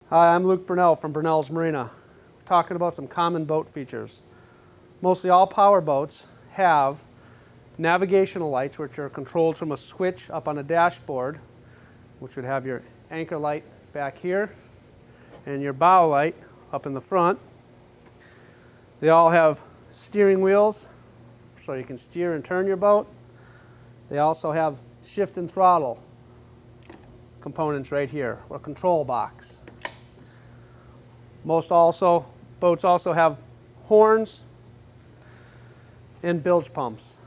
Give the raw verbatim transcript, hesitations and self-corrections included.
Hi, I'm Luke Brunell from Brunell's Marina. We're talking about some common boat features. Mostly all power boats have navigational lights, which are controlled from a switch up on a dashboard, which would have your anchor light back here and your bow light up in the front. They all have steering wheels, so you can steer and turn your boat. They also have shift and throttle components right here, or control box. Most also boats also have horns and bilge pumps.